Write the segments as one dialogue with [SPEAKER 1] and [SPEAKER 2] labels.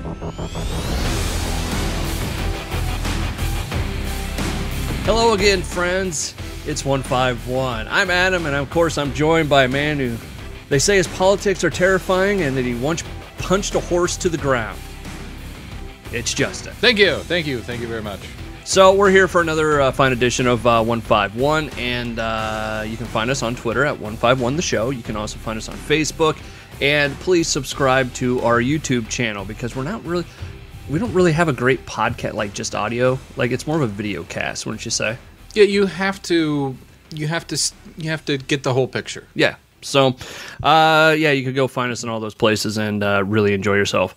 [SPEAKER 1] Hello again, friends. It's 151. I'm Adam, and of course I'm joined by a man who they say his politics are terrifying and that he once punched a horse to the ground. It's Justin.
[SPEAKER 2] Thank you very much.
[SPEAKER 1] So we're here for another fine edition of 151, and you can find us on Twitter at 151theshow. You can also find us on Facebook, and please subscribe to our YouTube channel because we don't really have a great podcast, like just audio. Like it's more of a video cast, wouldn't you say?
[SPEAKER 2] Yeah, you have to get the whole picture.
[SPEAKER 1] Yeah. So, you could go find us in all those places and really enjoy yourself.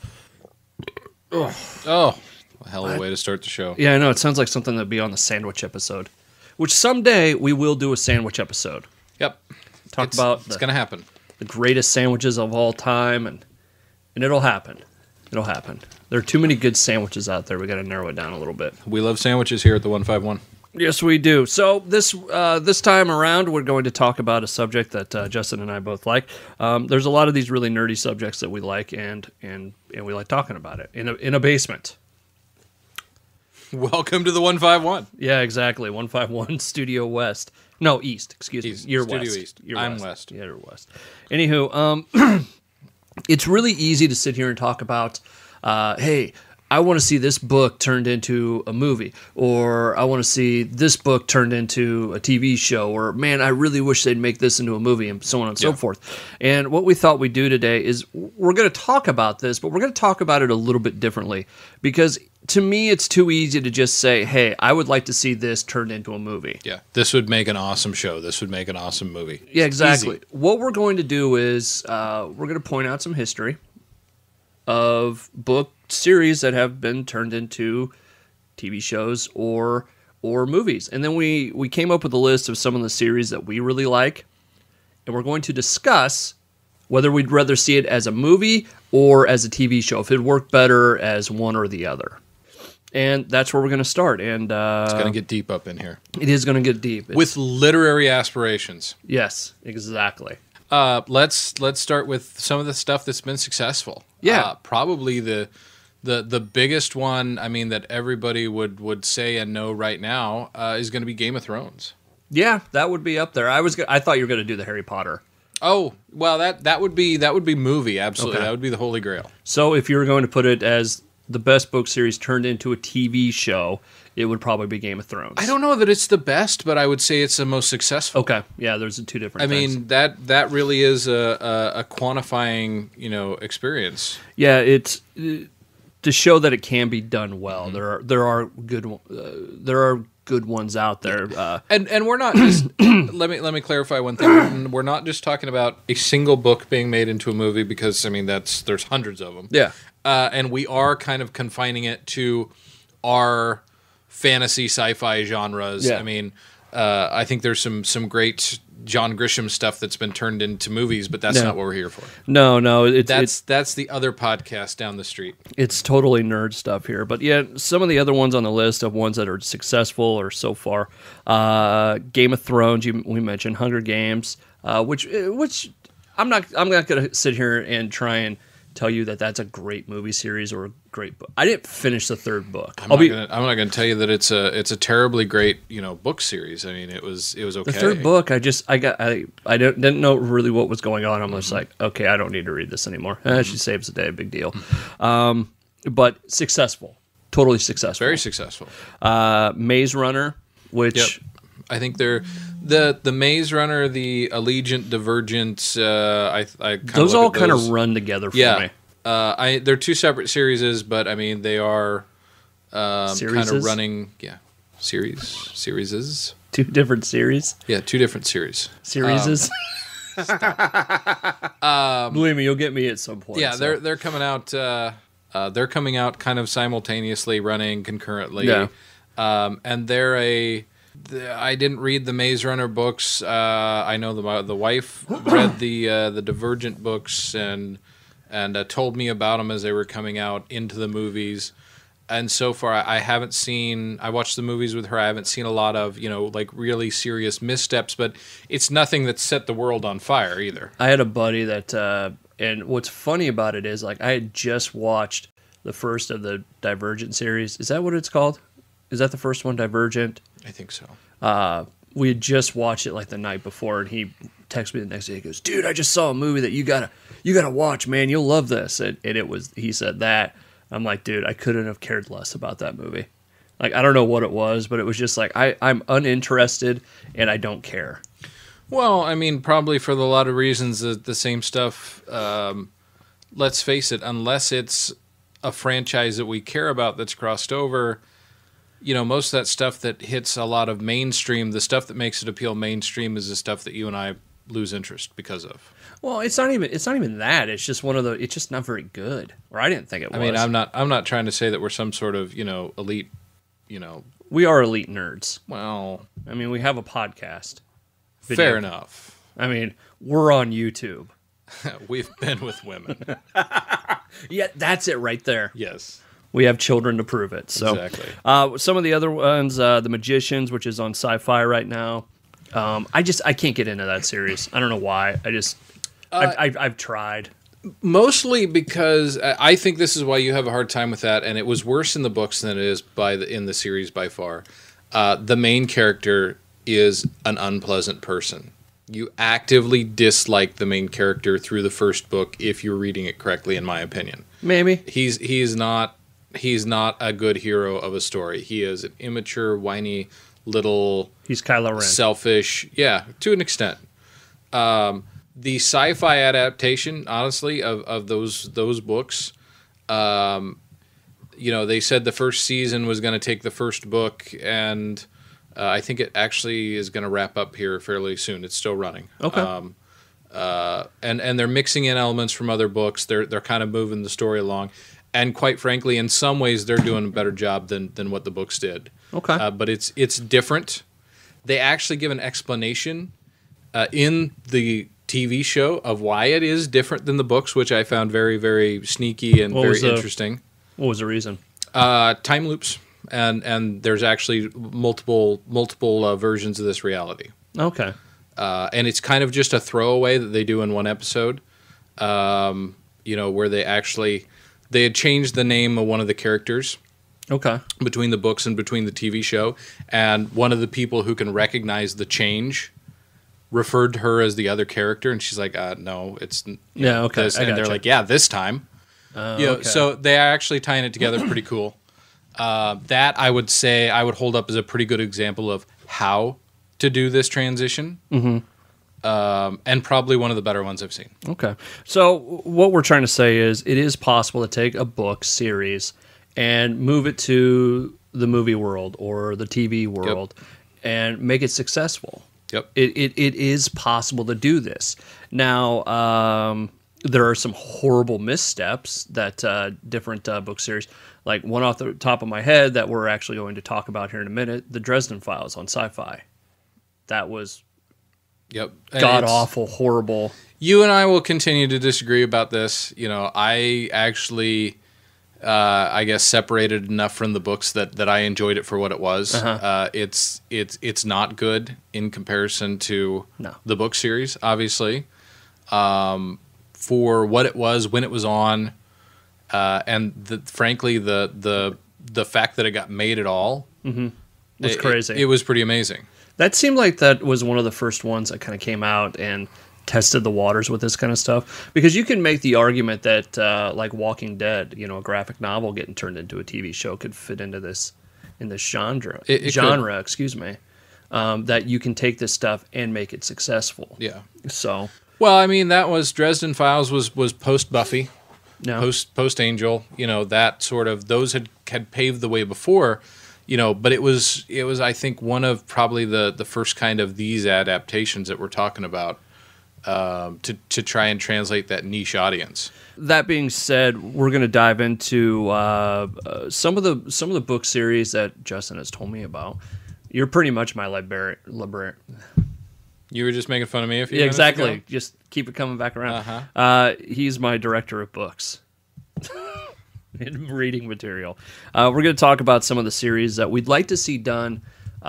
[SPEAKER 2] Oh, a hell of a way to start the show.
[SPEAKER 1] Yeah, I know. It sounds like something that'd be on the sandwich episode, which someday we will do a sandwich episode.
[SPEAKER 2] Yep.
[SPEAKER 1] It's
[SPEAKER 2] going to happen.
[SPEAKER 1] The greatest sandwiches of all time, and it'll happen. It'll happen. There are too many good sandwiches out there. We got to narrow it down a little bit.
[SPEAKER 2] We love sandwiches here at the 151.
[SPEAKER 1] Yes, we do. So this time around, we're going to talk about a subject that Justin and I both like. There's a lot of these really nerdy subjects that we like, and we like talking about it in a basement.
[SPEAKER 2] Welcome to the 151.
[SPEAKER 1] Yeah, exactly. 151 Studio West. No, East. Excuse me. You're
[SPEAKER 2] Studio
[SPEAKER 1] West.
[SPEAKER 2] East.
[SPEAKER 1] You're
[SPEAKER 2] I'm
[SPEAKER 1] West.
[SPEAKER 2] West.
[SPEAKER 1] Yeah, you're West. Anywho, it's really easy to sit here and talk about, hey, I want to see this book turned into a movie, or I want to see this book turned into a TV show, or man, I really wish they'd make this into a movie, and so on and so forth. And what we thought we'd do today is we're going to talk about this, but we're going to talk about it a little bit differently, because to me, it's too easy to just say, hey, I would like to see this turned into a movie.
[SPEAKER 2] Yeah, this would make an awesome show. This would make an awesome movie.
[SPEAKER 1] Yeah, exactly.
[SPEAKER 2] Easy.
[SPEAKER 1] What we're going to do is we're going to point out some history of book series that have been turned into TV shows or movies. And then we came up with a list of some of the series that we really like, and we're going to discuss whether we'd rather see it as a movie or as a TV show, if it'd work better as one or the other. And that's where we're going to start. And
[SPEAKER 2] it's going to get deep up in here.
[SPEAKER 1] It is going to get deep.
[SPEAKER 2] With literary aspirations.
[SPEAKER 1] Yes, exactly.
[SPEAKER 2] Let's start with some of the stuff that's been successful.
[SPEAKER 1] Yeah.
[SPEAKER 2] Probably the biggest one, I mean, that everybody would say and know right now is going to be Game of Thrones.
[SPEAKER 1] Yeah, that would be up there. I thought you were going to do the Harry Potter.
[SPEAKER 2] Oh, well, that would be movie, absolutely.
[SPEAKER 1] Okay.
[SPEAKER 2] That would be the Holy Grail.
[SPEAKER 1] So if you were going to put it as the best book series turned into a TV show, it would probably be Game of Thrones.
[SPEAKER 2] I don't know that it's the best, but I would say it's the most successful.
[SPEAKER 1] Okay, yeah, there's two different things.
[SPEAKER 2] I mean, that really is a quantifying, experience.
[SPEAKER 1] Yeah, it's to show that it can be done well. Mm-hmm. There are good ones out there.
[SPEAKER 2] And we're not just let me clarify one thing. We're not just talking about a single book being made into a movie, because I mean there's hundreds of them.
[SPEAKER 1] Yeah.
[SPEAKER 2] And we are kind of confining it to our fantasy sci-fi genres.
[SPEAKER 1] Yeah.
[SPEAKER 2] I mean, I think there's some great John Grisham stuff that's been turned into movies, but that's not what we're here for.
[SPEAKER 1] No,
[SPEAKER 2] That's the other podcast down the street.
[SPEAKER 1] It's totally nerd stuff here. But yeah, some of the other ones on the list of ones that are successful or so far, Game of Thrones, we mentioned, Hunger Games, which I'm not going to sit here and try and tell you that that's a great movie series or a great book. I didn't finish the third book.
[SPEAKER 2] I'm not going to tell you that it's a terribly great book series. I mean, it was okay.
[SPEAKER 1] The third book, I didn't know really what was going on. I'm just like, okay, I don't need to read this anymore. She saves the day, big deal. But successful, totally successful,
[SPEAKER 2] very successful.
[SPEAKER 1] Maze Runner, which.
[SPEAKER 2] Yep. I think they're the Maze Runner, the Allegiant, Divergent.
[SPEAKER 1] Those all kind of run together for me.
[SPEAKER 2] They're two separate series, but I mean they are kind of running. Yeah, series.
[SPEAKER 1] Two different series.
[SPEAKER 2] Yeah, two different series.
[SPEAKER 1] Series. Believe me, you'll get me at some point.
[SPEAKER 2] Yeah, so. They're coming out. They're coming out kind of simultaneously, running concurrently.
[SPEAKER 1] Yeah.
[SPEAKER 2] And they're I didn't read the Maze Runner books. I know the wife read the Divergent books and told me about them as they were coming out into the movies. And so far, I haven't seen. I watched the movies with her. I haven't seen a lot of like really serious missteps, but it's nothing that set the world on fire either.
[SPEAKER 1] I had a buddy that, and what's funny about it is like I had just watched the first of the Divergent series. Is that what it's called? Is that the first one, Divergent?
[SPEAKER 2] I think so.
[SPEAKER 1] We had just watched it like the night before, and he texted me the next day. He goes, "Dude, I just saw a movie that you gotta watch, man. You'll love this." And it was, he said that. I'm like, dude, I couldn't have cared less about that movie. Like, I don't know what it was, but it was just like, I'm uninterested and I don't care.
[SPEAKER 2] Well, I mean, probably for a lot of reasons, the same stuff. Let's face it, unless it's a franchise that we care about that's crossed over, you know, most of that stuff that hits a lot of mainstream, the stuff that makes it appeal mainstream is the stuff that you and I lose interest because of.
[SPEAKER 1] Well, it's not even that. It's just it's just not very good. Or I didn't think it was.
[SPEAKER 2] I mean, I'm not trying to say that we're some sort of, you know, elite, you know.
[SPEAKER 1] We are elite nerds.
[SPEAKER 2] Well,
[SPEAKER 1] I mean, we have a podcast.
[SPEAKER 2] Fair enough.
[SPEAKER 1] I mean, we're on YouTube.
[SPEAKER 2] We've been with women.
[SPEAKER 1] Yeah, that's it right there.
[SPEAKER 2] Yes.
[SPEAKER 1] We have children to prove it. So,
[SPEAKER 2] exactly.
[SPEAKER 1] Some of the other ones, The Magicians, which is on Sci-Fi right now. I can't get into that series. I don't know why. I've tried.
[SPEAKER 2] Mostly because I think this is why you have a hard time with that, and it was worse in the books than it is in the series by far. The main character is an unpleasant person. You actively dislike the main character through the first book if you're reading it correctly, in my opinion.
[SPEAKER 1] Maybe.
[SPEAKER 2] He's not a good hero of a story. He is an immature, whiny, little...
[SPEAKER 1] He's Kylo Ren.
[SPEAKER 2] Selfish. Yeah, to an extent. The sci-fi adaptation, honestly, of those books, you know, they said the first season was going to take the first book, and I think it actually is going to wrap up here fairly soon. It's still running.
[SPEAKER 1] Okay.
[SPEAKER 2] And they're mixing in elements from other books. They're kind of moving the story along, and quite frankly, in some ways, they're doing a better job than what the books did.
[SPEAKER 1] Okay.
[SPEAKER 2] But it's different. They actually give an explanation in the TV show of why it is different than the books, which I found very, very sneaky and very interesting.
[SPEAKER 1] What was the reason?
[SPEAKER 2] Time loops, and there's actually multiple versions of this reality.
[SPEAKER 1] Okay.
[SPEAKER 2] And it's kind of just a throwaway that they do in one episode, you know, where they had changed the name of one of the characters.
[SPEAKER 1] Okay.
[SPEAKER 2] Between the books and between the TV show, and one of the people who can recognize the change referred to her as the other character, and she's like, "No, it's
[SPEAKER 1] okay."
[SPEAKER 2] This. And they're like, "Yeah, this time."
[SPEAKER 1] Okay.
[SPEAKER 2] So they are actually tying it together pretty cool. That I would say I would hold up as a pretty good example of how to do this transition, and probably one of the better ones I've seen.
[SPEAKER 1] Okay. So what we're trying to say is it is possible to take a book series and move it to the movie world or the TV world and make it successful.
[SPEAKER 2] Yep.
[SPEAKER 1] It is possible to do this. Now, there are some horrible missteps that different book series, like one off the top of my head that we're actually going to talk about here in a minute, the Dresden Files on Sci-Fi. That was god-awful, horrible.
[SPEAKER 2] You and I will continue to disagree about this. You know, I actually... I guess separated enough from the books that I enjoyed it for what it was. It's not good in comparison to the book series, obviously. For what it was when it was on, and frankly the fact that it got made at all
[SPEAKER 1] was crazy.
[SPEAKER 2] It was pretty amazing.
[SPEAKER 1] That seemed like that was one of the first ones that kind of came out and tested the waters with this kind of stuff, because you can make the argument that like Walking Dead, you know, a graphic novel getting turned into a TV show could fit into this genre. Excuse me. That you can take this stuff and make it successful.
[SPEAKER 2] Yeah.
[SPEAKER 1] So.
[SPEAKER 2] Well, I mean, that was Dresden Files was post Buffy,
[SPEAKER 1] no.
[SPEAKER 2] post Angel. You know, that sort of those had paved the way before. You know, but it was I think one of probably the first kind of these adaptations that we're talking about. To try and translate that niche audience. That
[SPEAKER 1] being said, we're going to dive into some of the book series that Justin has told me about. You're pretty much my librarian.
[SPEAKER 2] You were just making fun of me a few minutes
[SPEAKER 1] exactly.
[SPEAKER 2] ago?
[SPEAKER 1] Just keep it coming back around. He's my director of books. In reading material. We're going to talk about some of the series that we'd like to see done.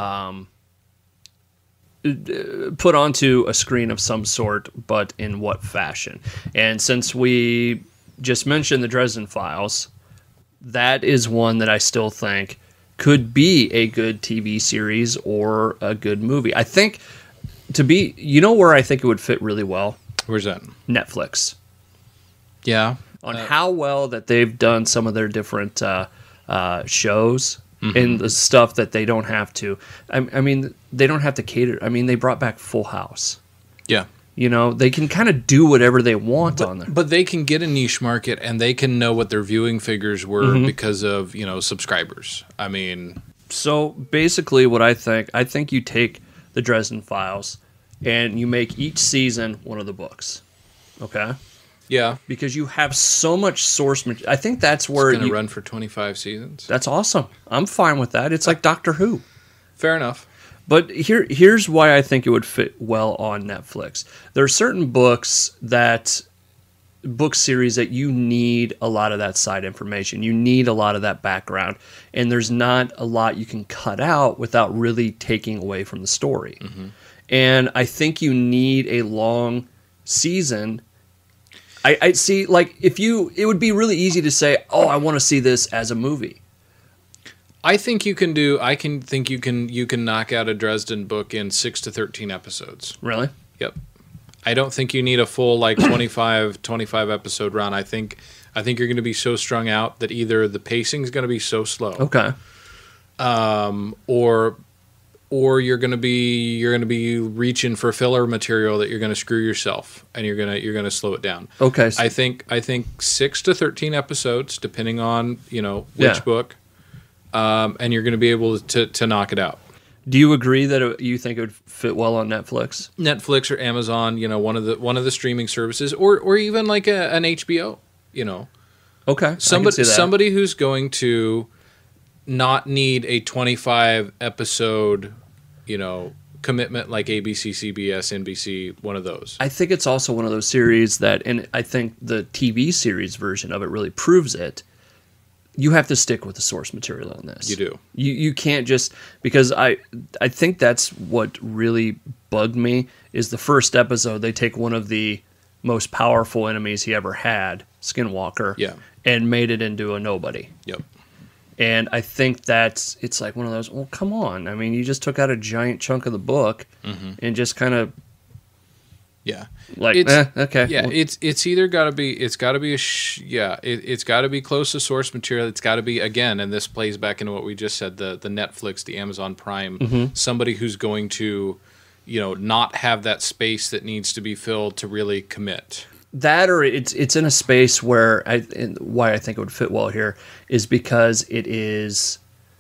[SPEAKER 1] Put onto a screen of some sort, but in what fashion? And since we just mentioned the Dresden Files, that is one that I still think could be a good TV series or a good movie. I think you know where I think it would fit really well?
[SPEAKER 2] Where's that?
[SPEAKER 1] Netflix.
[SPEAKER 2] Yeah.
[SPEAKER 1] On how well that they've done some of their different shows and the stuff that they don't have to. I mean, they don't have to cater. I mean, they brought back Full House.
[SPEAKER 2] Yeah.
[SPEAKER 1] You know, they can kind of do whatever they want on there.
[SPEAKER 2] But they can get a niche market, and they can know what their viewing figures were because of, subscribers. I mean...
[SPEAKER 1] So, basically, what I think you take the Dresden Files, and you make each season one of the books. Okay?
[SPEAKER 2] Yeah.
[SPEAKER 1] Because you have so much source material. I think that's where
[SPEAKER 2] it's going to run for 25 seasons.
[SPEAKER 1] That's awesome. I'm fine with that. It's like Doctor Who.
[SPEAKER 2] Fair enough.
[SPEAKER 1] But here's why I think it would fit well on Netflix. There are certain book series that you need a lot of that side information. You need a lot of that background. And there's not a lot you can cut out without really taking away from the story. Mm-hmm. And I think you need a long season. I see, like, it would be really easy to say, oh, I want to see this as a movie.
[SPEAKER 2] I think you can you can knock out a Dresden book in 6 to 13 episodes.
[SPEAKER 1] Really?
[SPEAKER 2] Yep. I don't think you need a full 25 episode run. I think you're going to be so strung out that either the pacing is going to be so slow.
[SPEAKER 1] Okay.
[SPEAKER 2] Or you're going to be reaching for filler material that you're going to screw yourself, and you're going to slow it down.
[SPEAKER 1] Okay.
[SPEAKER 2] I think 6 to 13 episodes, depending on which book. And you're going to be able to knock it out.
[SPEAKER 1] Do you agree that you think it would fit well on Netflix?
[SPEAKER 2] Netflix or Amazon, one of the streaming services, or even like an HBO,
[SPEAKER 1] Okay.
[SPEAKER 2] Somebody who's going to not need a 25 episode, commitment like ABC, CBS, NBC, one of those.
[SPEAKER 1] I think it's also one of those series that, and I think the TV series version of it really proves it. You have to stick with the source material on this.
[SPEAKER 2] You do.
[SPEAKER 1] You can't just, because I think that's what really bugged me is the first episode they take one of the most powerful enemies he ever had, Skinwalker, and made it into a nobody.
[SPEAKER 2] Yep.
[SPEAKER 1] And I think it's like one of those, well, come on. I mean, you just took out a giant chunk of the book and just kind of okay.
[SPEAKER 2] Yeah, it's either got to be it's got to be it's got to be close to source material. It's got to be, again, and this plays back into what we just said, the Netflix, the Amazon Prime, somebody who's going to not have that space that needs to be filled to really commit.
[SPEAKER 1] That, or it's in a space where why I think it would fit well here is because it is.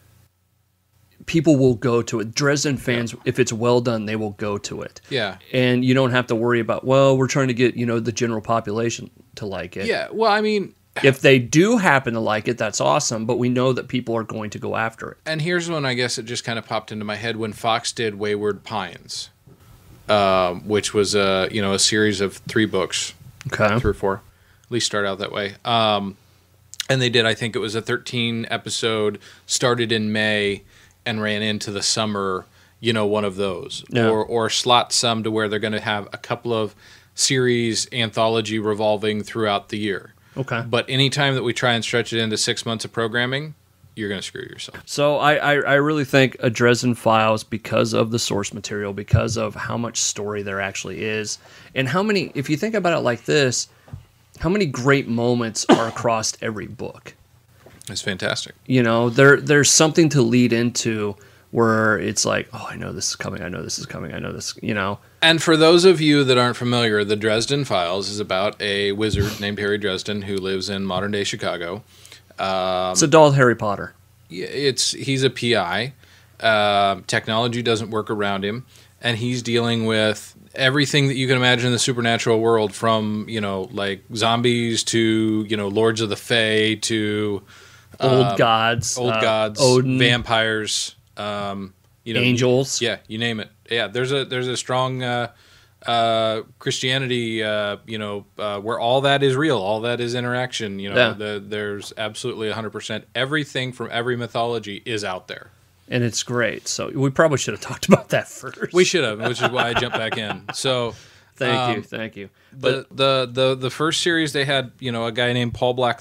[SPEAKER 1] People will go to it. Dresden fans, if it's well done, they will go to it.
[SPEAKER 2] Yeah.
[SPEAKER 1] And you don't have to worry about, well, we're trying to get, the general population to like it.
[SPEAKER 2] Yeah. Well, I mean,
[SPEAKER 1] if they do happen to like it, that's awesome, but we know that people are going to go after it.
[SPEAKER 2] And here's one, I guess it just kind of popped into my head when Fox did Wayward Pines, which was a series of 3 books.
[SPEAKER 1] Okay.
[SPEAKER 2] 3 or 4. At least start out that way. And they did, I think it was a 13 episode, started in May and ran into the summer, one of those.
[SPEAKER 1] Yeah.
[SPEAKER 2] Or slot some to where they're going to have a couple of series anthology revolving throughout the year.
[SPEAKER 1] Okay.
[SPEAKER 2] But anytime that we try and stretch it into 6 months of programming, you're going to screw yourself.
[SPEAKER 1] So I really think a Dresden Files, because of the source material, because of how much story there actually is, and how many, if you think about it like this, how many great moments are across every book.
[SPEAKER 2] It's fantastic.
[SPEAKER 1] There's something to lead into where it's like, oh, I know this is coming. I know this is coming. I know this,
[SPEAKER 2] And for those of you that aren't familiar, the Dresden Files is about a wizard named Harry Dresden who lives in modern-day Chicago.
[SPEAKER 1] It's adult Harry Potter.
[SPEAKER 2] He's a PI. Technology doesn't work around him, and he's dealing with everything that you can imagine in the supernatural world, from like zombies to Lords of the Fae to
[SPEAKER 1] old gods,
[SPEAKER 2] Odin, vampires,
[SPEAKER 1] angels.
[SPEAKER 2] You name it. Yeah, there's a strong Christianity, where all that is real, all that is interaction. There's absolutely 100%. Everything from every mythology is out there, and it's great. So we probably should have talked about that first. We should have, which is why I jumped back in. So thank you. But the first series they had, a guy named Paul Blackthorne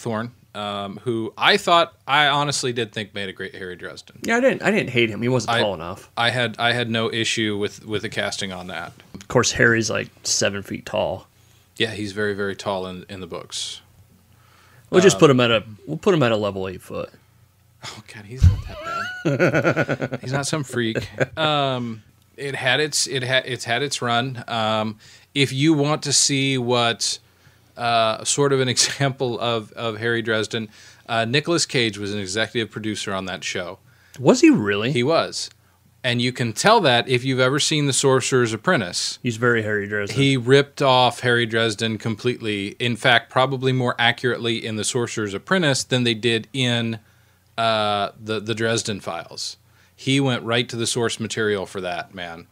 [SPEAKER 2] who I honestly did think made a great Harry Dresden.
[SPEAKER 1] Yeah, I didn't hate him. He wasn't tall enough.
[SPEAKER 2] I had no issue with the casting on that.
[SPEAKER 1] Of course, Harry's like 7 feet tall.
[SPEAKER 2] Yeah, he's very, very tall in the books.
[SPEAKER 1] We'll just put him at a level 8 foot.
[SPEAKER 2] Oh God, he's not that bad. He's not some freak. It's had its run. If you want to see what sort of an example of Harry Dresden, Nicolas Cage was an executive producer on that show.
[SPEAKER 1] Was he really?
[SPEAKER 2] He was. And you can tell that if you've ever seen The Sorcerer's Apprentice.
[SPEAKER 1] He's very Harry Dresden.
[SPEAKER 2] He ripped off Harry Dresden completely. In fact, probably more accurately in The Sorcerer's Apprentice than they did in the Dresden Files. He went right to the source material for that, man.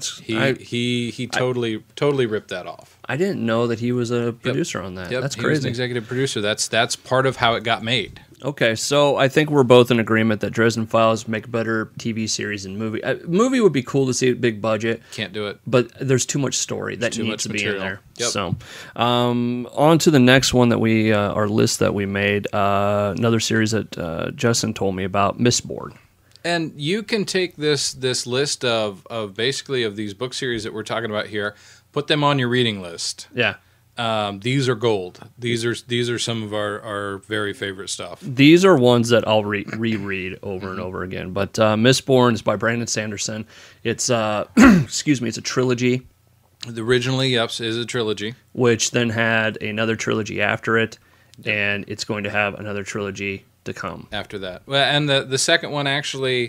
[SPEAKER 2] He totally ripped that off.
[SPEAKER 1] I didn't know that he was a producer on that.
[SPEAKER 2] Yep,
[SPEAKER 1] That's crazy.
[SPEAKER 2] He was an executive producer. That's part of how it got made.
[SPEAKER 1] Okay, so I think we're both in agreement that Dresden Files make a better TV series than movie. Movie would be cool to see, big budget.
[SPEAKER 2] Can't do it.
[SPEAKER 1] But there's too much story that needs to be in there.
[SPEAKER 2] Yep.
[SPEAKER 1] So, on to the next one that we our list that we made. Another series that Justin told me about, Mistborn.
[SPEAKER 2] And you can take this list of basically of these book series that we're talking about here, put them on your reading list.
[SPEAKER 1] Yeah.
[SPEAKER 2] These are gold. These are some of our very favorite stuff.
[SPEAKER 1] These are ones that I'll reread over and over again. But Mistborn is by Brandon Sanderson. It's excuse me, it's a trilogy.
[SPEAKER 2] Originally, yes, is a trilogy,
[SPEAKER 1] which then had another trilogy after it, and it's going to have another trilogy to come
[SPEAKER 2] after that. Well, and the second one actually,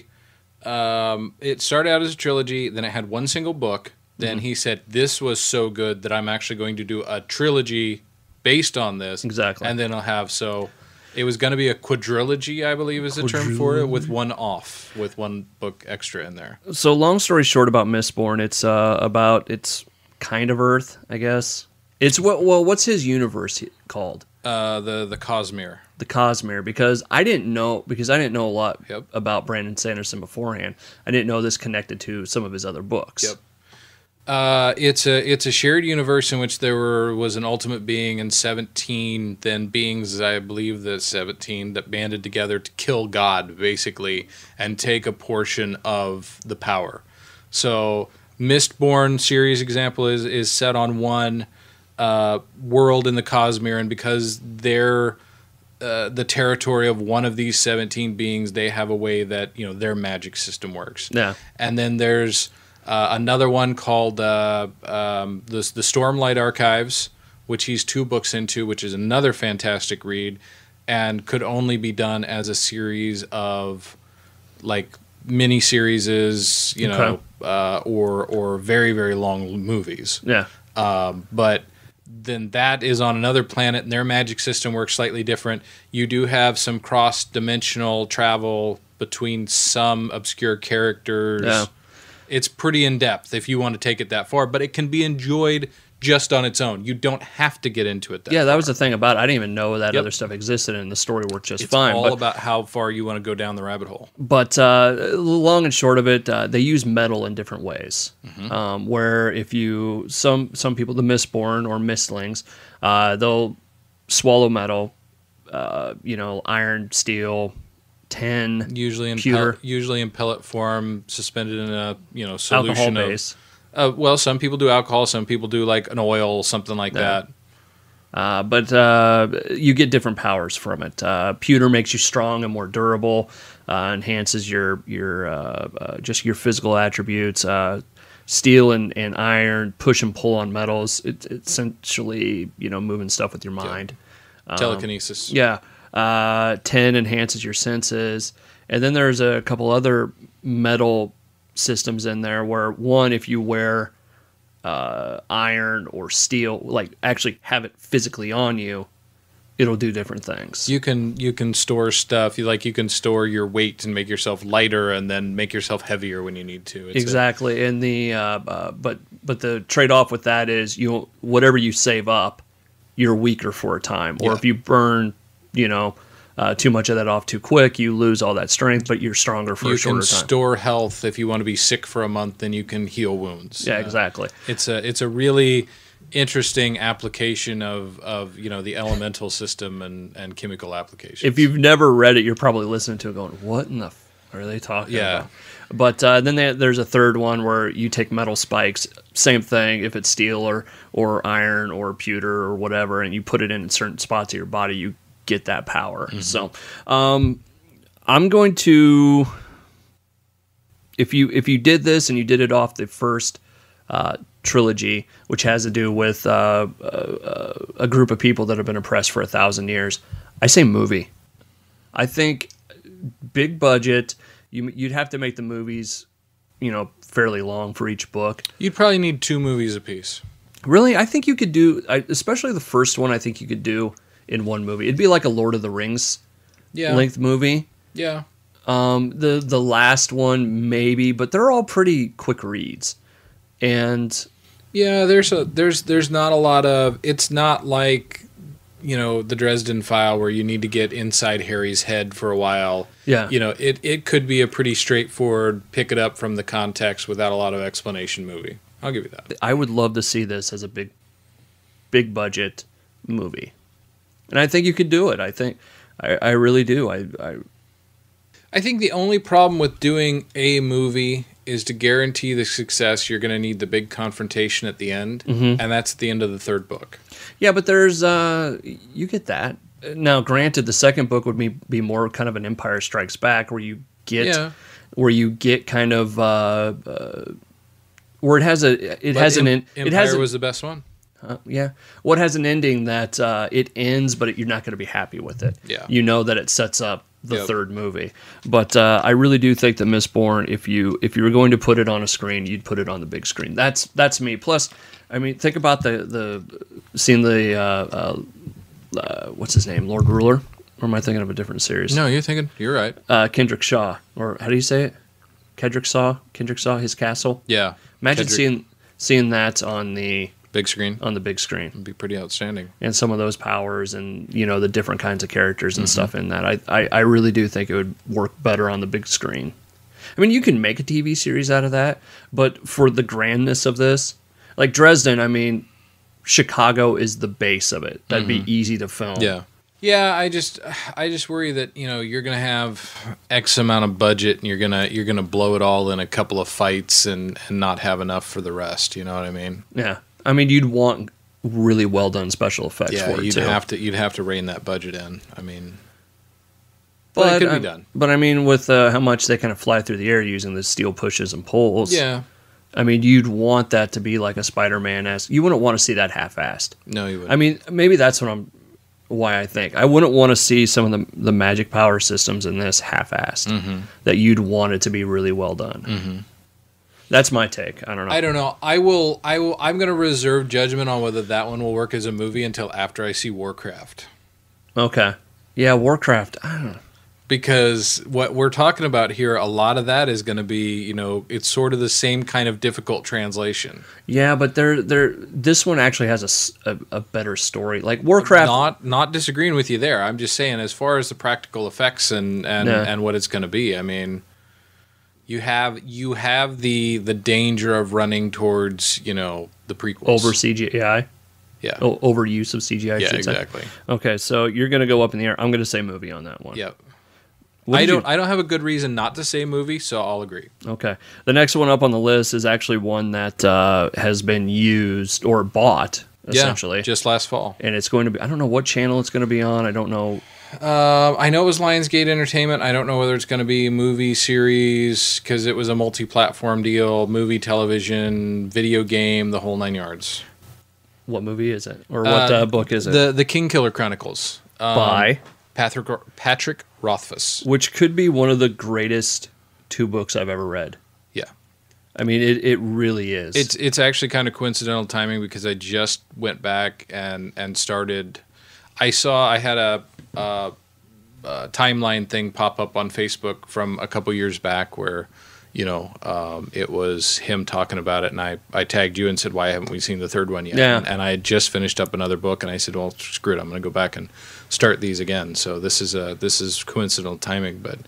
[SPEAKER 2] it started out as a trilogy. Then it had one single book. Then he said, this was so good that I'm actually going to do a trilogy based on this.
[SPEAKER 1] Exactly.
[SPEAKER 2] And then I'll have, so it was going to be a quadrilogy, I believe is the term for it, with one book extra in there.
[SPEAKER 1] So long story short about Mistborn, it's kind of Earth, I guess. It's what's his universe called?
[SPEAKER 2] The Cosmere.
[SPEAKER 1] The Cosmere, because I didn't know a lot about Brandon Sanderson beforehand. I didn't know this connected to some of his other books.
[SPEAKER 2] Yep. It's a shared universe in which there was an ultimate being and 17 then beings, I believe the 17, that banded together to kill God, basically, and take a portion of the power. So Mistborn series example is set on one world in the Cosmere, and because they're the territory of one of these 17 beings, they have a way that their magic system works.
[SPEAKER 1] Yeah.
[SPEAKER 2] And then there's another one called the Stormlight Archives, which he's 2 books into, which is another fantastic read, and could only be done as a series of like mini series, or very, very long movies.
[SPEAKER 1] Yeah.
[SPEAKER 2] But then that is on another planet, and their magic system works slightly different. You do have some cross-dimensional travel between some obscure characters.
[SPEAKER 1] Yeah.
[SPEAKER 2] It's pretty in-depth if you want to take it that far, but it can be enjoyed just on its own. You don't have to get into it that far.
[SPEAKER 1] That was the thing about it. I didn't even know that other stuff existed, and the story worked just fine.
[SPEAKER 2] It's all about how far you want to go down the rabbit hole.
[SPEAKER 1] But long and short of it, they use metal in different ways.
[SPEAKER 2] Mm-hmm.
[SPEAKER 1] Where if you some people, the Mistborn or Mistlings, they'll swallow metal, iron, steel, tin,
[SPEAKER 2] usually in
[SPEAKER 1] pewter,
[SPEAKER 2] usually in pellet form, suspended in a solution
[SPEAKER 1] alcohol base.
[SPEAKER 2] Well, some people do alcohol, some people do like an oil, something like that.
[SPEAKER 1] But you get different powers from it. Pewter makes you strong and more durable, enhances your just your physical attributes. Steel and iron push and pull on metals. It's essentially moving stuff with your mind.
[SPEAKER 2] Telekinesis.
[SPEAKER 1] Yeah. 10 enhances your senses. And then there's a couple other metal systems in there where, one, if you wear iron or steel, like actually have it physically on you, it'll do different things.
[SPEAKER 2] You can store stuff. You can store your weight and make yourself lighter, and then make yourself heavier when you need to.
[SPEAKER 1] Exactly. And the but the trade-off with that is whatever you save up, you're weaker for a time. Or if you burn too much of that off too quick, you lose all that strength, but you're stronger for a shorter time.
[SPEAKER 2] You can store health if you want to be sick for a month, then you can heal wounds.
[SPEAKER 1] Yeah, exactly.
[SPEAKER 2] It's a really interesting application of you know, the elemental system and chemical applications.
[SPEAKER 1] If you've never read it, you're probably listening to it going, what in the are they talking about? But then there's a third one where you take metal spikes, same thing, if it's steel or iron or pewter or whatever, and you put it in certain spots of your body, you get that power. Mm-hmm. So I'm going to, if you did this and you did it off the first trilogy, which has to do with a group of people that have been oppressed for 1,000 years, I say movie. I think big budget. You'd have to make the movies, you know, fairly long for each book.
[SPEAKER 2] You'd probably need 2 movies apiece.
[SPEAKER 1] Really? I think you could do, especially the first one, I think you could do in one movie. It'd be like a Lord of the Rings length movie.
[SPEAKER 2] Yeah.
[SPEAKER 1] The last one, maybe, but they're all pretty quick reads. And
[SPEAKER 2] yeah, there's not a lot of, it's not like, you know, the Dresden File where you need to get inside Harry's head for a while.
[SPEAKER 1] Yeah.
[SPEAKER 2] You know, it could be a pretty straightforward, pick it up from the context without a lot of explanation movie. I'll give you that.
[SPEAKER 1] I would love to see this as a big budget movie. And I think you could do it. I really do.
[SPEAKER 2] I think the only problem with doing a movie is to guarantee the success, you're going to need the big confrontation at the end, and that's at the end of the 3rd book.
[SPEAKER 1] Yeah, but there's you get that. Now, granted, the 2nd book would be more kind of an Empire Strikes Back, where you get kind of where Empire
[SPEAKER 2] was the best one.
[SPEAKER 1] Yeah. Well, it has an ending that it ends, but you're not going to be happy with it.
[SPEAKER 2] Yeah.
[SPEAKER 1] You know that it sets up the 3rd movie. But I really do think that Mistborn, if you were going to put it on a screen, you'd put it on the big screen. That's me. Plus, I mean, think about seeing the what's his name, Lord Ruler? Or am I thinking of a different series?
[SPEAKER 2] No, you're right.
[SPEAKER 1] Kendrick Shaw, or how do you say it? Kendrick Shaw, his castle.
[SPEAKER 2] Yeah.
[SPEAKER 1] Imagine seeing that on the
[SPEAKER 2] big screen.
[SPEAKER 1] On the big screen.
[SPEAKER 2] It'd be pretty outstanding.
[SPEAKER 1] And some of those powers and, you know, the different kinds of characters and stuff in that. I really do think it would work better on the big screen. I mean, you can make a TV series out of that, but for the grandness of this, like Dresden, I mean, Chicago is the base of it. That'd be easy to film.
[SPEAKER 2] Yeah. Yeah, I just worry that, you know, you're gonna have X amount of budget and you're gonna blow it all in a couple of fights and not have enough for the rest. You know what I mean?
[SPEAKER 1] Yeah, I mean, you'd want really well done special effects for it
[SPEAKER 2] you'd
[SPEAKER 1] too.
[SPEAKER 2] You'd have to rein that budget in. I mean, but it could be done.
[SPEAKER 1] But I mean, with how much they kind of fly through the air using the steel pushes and pulls.
[SPEAKER 2] Yeah.
[SPEAKER 1] I mean, you'd want that to be like a Spider-Man-esque. You wouldn't want to see that half-assed.
[SPEAKER 2] No, you wouldn't.
[SPEAKER 1] I mean, maybe that's why I think. I wouldn't want to see some of the magic power systems in this half-assed. That you'd want it to be really well done. That's my take. I don't know.
[SPEAKER 2] I don't know. I'm going to reserve judgment on whether that one will work as a movie until after I see Warcraft.
[SPEAKER 1] Okay. Yeah, Warcraft. I don't know.
[SPEAKER 2] Because what we're talking about here, a lot of that is going to be, you know, it's sort of the same kind of difficult translation.
[SPEAKER 1] Yeah, but this one actually has a better story. Like Warcraft.
[SPEAKER 2] Not disagreeing with you there. I'm just saying, as far as the practical effects and what it's going to be, I mean, you have the danger of running towards, you know, the prequels.
[SPEAKER 1] Over CGI?
[SPEAKER 2] Yeah.
[SPEAKER 1] Overuse of CGI,
[SPEAKER 2] yeah, exactly.
[SPEAKER 1] Okay, so you're going to go up in the air. I'm going to say movie on that one.
[SPEAKER 2] Yep. I don't have a good reason not to say movie, so I'll agree.
[SPEAKER 1] Okay. The next one up on the list is actually one that has been used or bought, essentially.
[SPEAKER 2] Yeah, just last fall.
[SPEAKER 1] And it's going to be, I don't know what channel it's going to be on. I don't know.
[SPEAKER 2] I know it was Lionsgate Entertainment. I don't know whether it's going to be a movie series because it was a multi-platform deal, movie, television, video game, the whole 9 yards.
[SPEAKER 1] What movie is it? Or what book is it?
[SPEAKER 2] The Kingkiller Chronicles.
[SPEAKER 1] By?
[SPEAKER 2] Patrick Rothfuss.
[SPEAKER 1] Which could be one of the greatest 2 books I've ever read.
[SPEAKER 2] Yeah.
[SPEAKER 1] I mean, it really is.
[SPEAKER 2] It's actually kind of coincidental timing because I just went back and started. I had a timeline thing pop up on Facebook from a couple years back where, you know, it was him talking about it, and I tagged you and said, "Why haven't we seen the 3rd one yet?"
[SPEAKER 1] Yeah.
[SPEAKER 2] And I had just finished up another book, and I said, "Well, screw it, I'm going to go back and start these again." So this is coincidental timing, but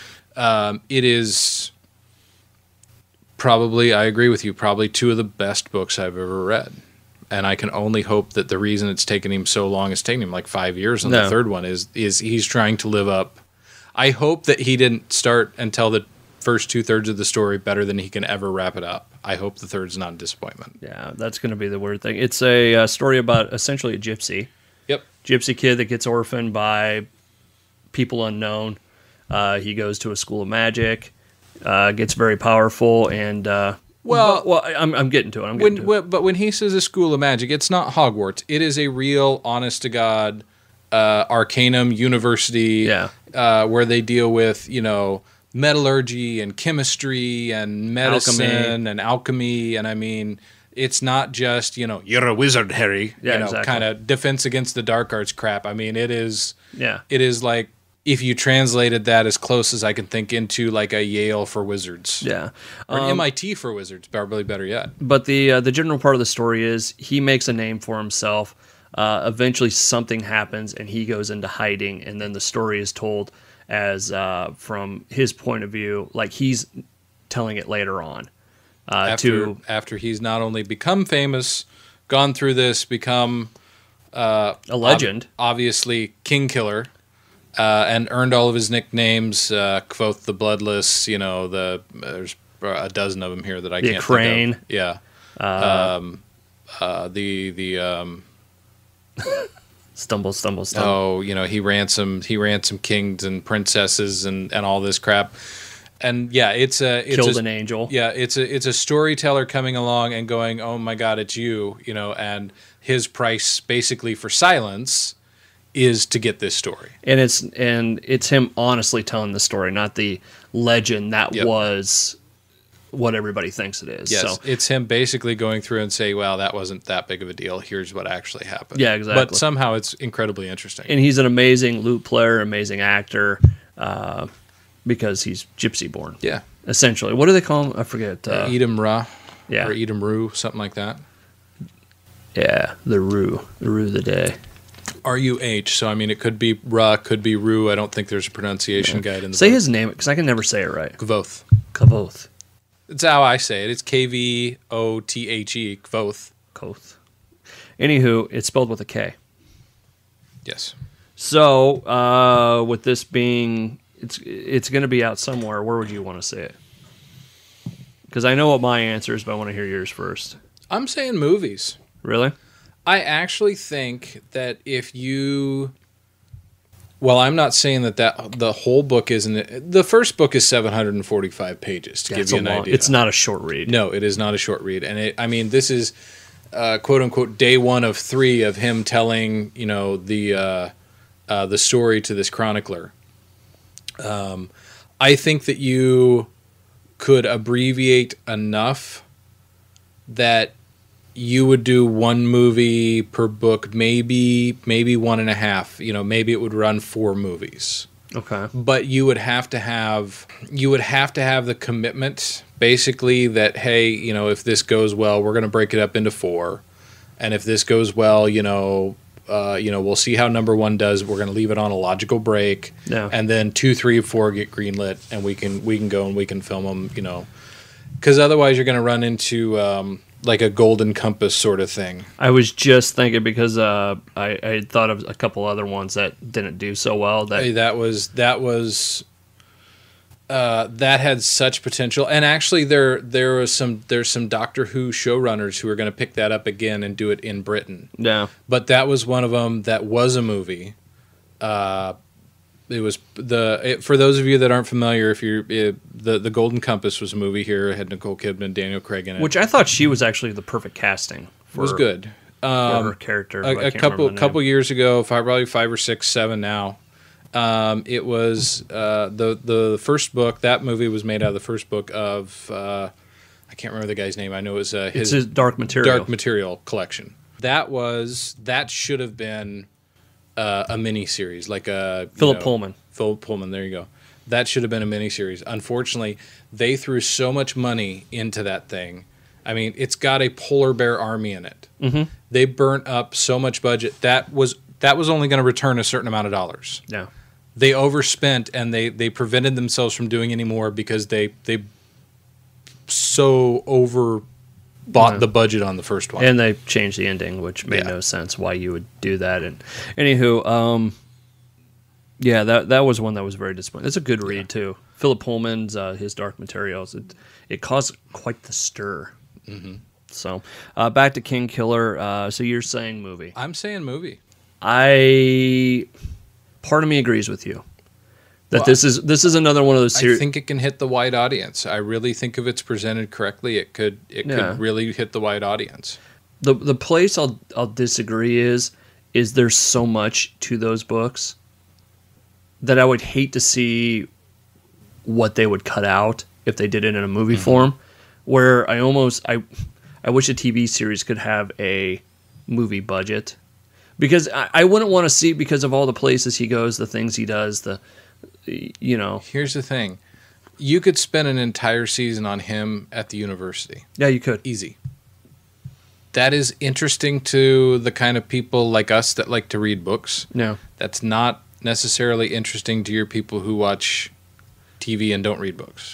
[SPEAKER 2] it is probably, I agree with you, probably 2 of the best books I've ever read. And I can only hope that the reason it's taken him so long, it's taken him like 5 years on the third one, is he's trying to live up. I hope that he didn't start and tell the first 2/3 of the story better than he can ever wrap it up. I hope the third's not a disappointment.
[SPEAKER 1] Yeah, that's going to be the weird thing. It's a story about essentially a gypsy.
[SPEAKER 2] Yep.
[SPEAKER 1] Gypsy kid that gets orphaned by people unknown. He goes to a school of magic, gets very powerful, and I'm getting to it.
[SPEAKER 2] But when he says a school of magic, it's not Hogwarts. It is a real, honest to God, Arcanum University, where they deal with metallurgy and chemistry and medicine and alchemy, and I mean, it's not just you're a wizard, Harry.
[SPEAKER 1] Exactly.
[SPEAKER 2] Kind of Defense Against the Dark Arts crap. I mean, it is.
[SPEAKER 1] Yeah.
[SPEAKER 2] It is like if you translated that as close as I can think into like a Yale for wizards.
[SPEAKER 1] Yeah.
[SPEAKER 2] Or an MIT for wizards, probably better yet.
[SPEAKER 1] But the general part of the story is he makes a name for himself. Eventually something happens and he goes into hiding, and then the story is told as from his point of view, like he's telling it later on.
[SPEAKER 2] After he's not only become famous, gone through this, become
[SPEAKER 1] a legend,
[SPEAKER 2] obviously Kingkiller, and earned all of his nicknames, Kvothe the Bloodless. There's a dozen of them here that I can't
[SPEAKER 1] Crane.
[SPEAKER 2] think of. Yeah.
[SPEAKER 1] Stumble.
[SPEAKER 2] Oh, he ransomed kings and princesses and all this crap. And yeah, it's
[SPEAKER 1] killed an angel.
[SPEAKER 2] Yeah, it's a storyteller coming along and going, "Oh my God, it's you," and his price basically for silence is to get this story.
[SPEAKER 1] And it's him honestly telling the story, not the legend that was what everybody thinks it is.
[SPEAKER 2] Yes,
[SPEAKER 1] so
[SPEAKER 2] it's him basically going through and say, "Well, that wasn't that big of a deal. Here's what actually happened."
[SPEAKER 1] Yeah, exactly.
[SPEAKER 2] But somehow it's incredibly interesting.
[SPEAKER 1] And he's an amazing lute player, amazing actor, because he's gypsy born.
[SPEAKER 2] Yeah.
[SPEAKER 1] Essentially. What do they call him? I forget.
[SPEAKER 2] Edom Ra.
[SPEAKER 1] Yeah.
[SPEAKER 2] Or Edom Ru, something like that.
[SPEAKER 1] Yeah, the Ru of the day.
[SPEAKER 2] R-U-H. So, I mean, it could be Ra, could be Ru. I don't think there's a pronunciation guide in the
[SPEAKER 1] Say
[SPEAKER 2] book.
[SPEAKER 1] his name, because I can never say it right.
[SPEAKER 2] Kvothe.
[SPEAKER 1] Kvothe.
[SPEAKER 2] It's how I say it. It's Kvothe. Kvothe.
[SPEAKER 1] Kvothe. Anywho, it's spelled with a K.
[SPEAKER 2] Yes.
[SPEAKER 1] So, with this being... It's going to be out somewhere. Where would you want to say it? Because I know what my answer is, but I want to hear yours first.
[SPEAKER 2] I'm saying movies.
[SPEAKER 1] Really?
[SPEAKER 2] I actually think that if you... Well, I'm not saying that the whole book isn't... The first book is 745 pages, to give you an idea.
[SPEAKER 1] It's not a short read.
[SPEAKER 2] No, it is not a short read. And this is, quote-unquote, day 1 of 3 of him telling, the story to this chronicler. I think that you could abbreviate enough that you would do 1 movie per book, maybe 1.5. Maybe it would run 4 movies.
[SPEAKER 1] Okay.
[SPEAKER 2] But you would have to have the commitment, basically, that hey, if this goes well, we're going to break it up into 4, and if this goes well, we'll see how number 1 does. We're going to leave it on a logical break, and then 2, 3, 4 get greenlit, and we can go and we can film them. Because otherwise, you're going to run into like a golden compass sort of thing. I
[SPEAKER 1] was just thinking because I thought of a couple other ones that didn't do so well. That had such potential, and actually there's some Doctor Who showrunners who are going to pick that up again and do it in Britain. Yeah,
[SPEAKER 2] but that was one of them that was a movie. It was for those of you that aren't familiar, the Golden Compass was a movie here. It had Nicole Kidman, Daniel Craig in it,
[SPEAKER 1] which I thought she was actually the perfect casting.
[SPEAKER 2] It was good.
[SPEAKER 1] For her character.
[SPEAKER 2] A couple years ago, probably 5 or 6, 7 now. It was the first book. That movie was made out of the first book of I can't remember the guy's name. I know it was his
[SPEAKER 1] Dark
[SPEAKER 2] Material collection. That should have been a mini series, like a
[SPEAKER 1] Philip Pullman.
[SPEAKER 2] Philip Pullman. There you go. That should have been a mini series. Unfortunately, they threw so much money into that thing. I mean, it's got a polar bear army in it.
[SPEAKER 1] Mm-hmm.
[SPEAKER 2] They burnt up so much budget that was only going to return a certain amount of dollars.
[SPEAKER 1] Yeah.
[SPEAKER 2] They overspent, and they prevented themselves from doing any more because they so bought the budget on the first one.
[SPEAKER 1] And they changed the ending, which made no sense why you would do that. And anywho, that was one that was very disappointing. It's a good read too. Philip Pullman's his Dark Materials. It caused quite the stir. Mm-hmm. So back to Kingkiller. So you're saying movie?
[SPEAKER 2] I'm saying movie.
[SPEAKER 1] Part of me agrees with you that this is another one of those series.
[SPEAKER 2] I think it can hit the wide audience. I really think if it's presented correctly, it could really hit the wide audience.
[SPEAKER 1] The place I'll disagree is there's so much to those books that I would hate to see what they would cut out if they did it in a movie form. Where I wish a TV series could have a movie budget. Because I wouldn't want to see, because of all the places he goes, the things he does, Here's
[SPEAKER 2] the thing. You could spend an entire season on him at the university.
[SPEAKER 1] Yeah, you could.
[SPEAKER 2] Easy. That is interesting to the kind of people like us that like to read books.
[SPEAKER 1] No.
[SPEAKER 2] That's not necessarily interesting to your people who watch TV and don't read books.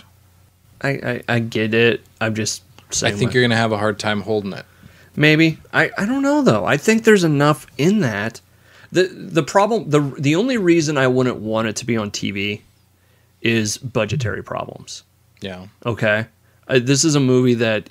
[SPEAKER 1] I get it. I'm just saying.
[SPEAKER 2] I think you're going to have a hard time holding it.
[SPEAKER 1] Maybe. I don't know, though. I think there's enough in that. The problem, the only reason I wouldn't want it to be on TV is budgetary problems.
[SPEAKER 2] Yeah.
[SPEAKER 1] Okay? This is a movie that,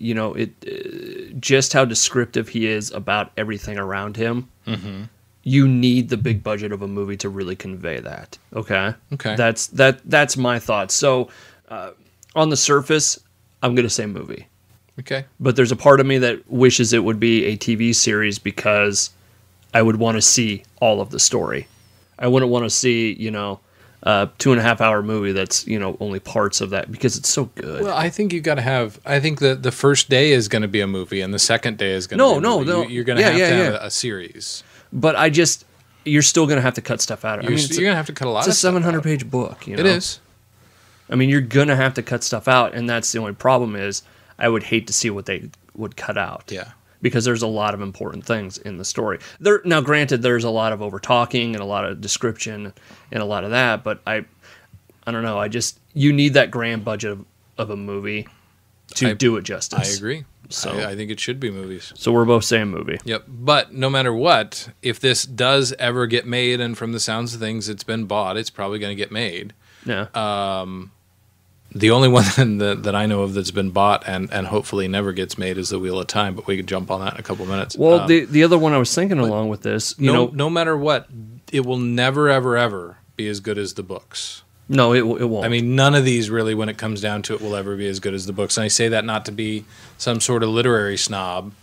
[SPEAKER 1] just how descriptive he is about everything around him, you need the big budget of a movie to really convey that. Okay?
[SPEAKER 2] Okay.
[SPEAKER 1] That's my thought. So, on the surface, I'm going to say movie.
[SPEAKER 2] Okay.
[SPEAKER 1] But there's a part of me that wishes it would be a TV series because I would want to see all of the story. I wouldn't want to see, a 2.5 hour movie that's, only parts of that because it's so good.
[SPEAKER 2] Well, I think you got to have, I think that the first day is going to be a movie and the second day is going to be a movie. No. You're going to have a series.
[SPEAKER 1] But you're still going to have to cut stuff out.
[SPEAKER 2] You're going to have to cut a lot of stuff.
[SPEAKER 1] It's a 700-page book.
[SPEAKER 2] It is.
[SPEAKER 1] I mean, you're going to have to cut stuff out, and that's the only problem is I would hate to see what they would cut out.
[SPEAKER 2] Yeah.
[SPEAKER 1] Because there's a lot of important things in the story. Now, granted, there's a lot of over-talking and a lot of description and a lot of that, but I don't know. You need that grand budget of a movie to do it justice.
[SPEAKER 2] I agree. So I think it should be movies.
[SPEAKER 1] So we're both saying movie.
[SPEAKER 2] Yep. But no matter what, if this does ever get made, and from the sounds of things, it's been bought, it's probably going to get made.
[SPEAKER 1] Yeah.
[SPEAKER 2] The only one that I know of that's been bought and hopefully never gets made is The Wheel of Time, but we could jump on that in a couple minutes.
[SPEAKER 1] Well, the other one I was thinking along with this,
[SPEAKER 2] no matter what, it will never, ever, ever be as good as the books.
[SPEAKER 1] No, it won't.
[SPEAKER 2] I mean, none of these really, when it comes down to it, will ever be as good as the books. And I say that not to be some sort of literary snob.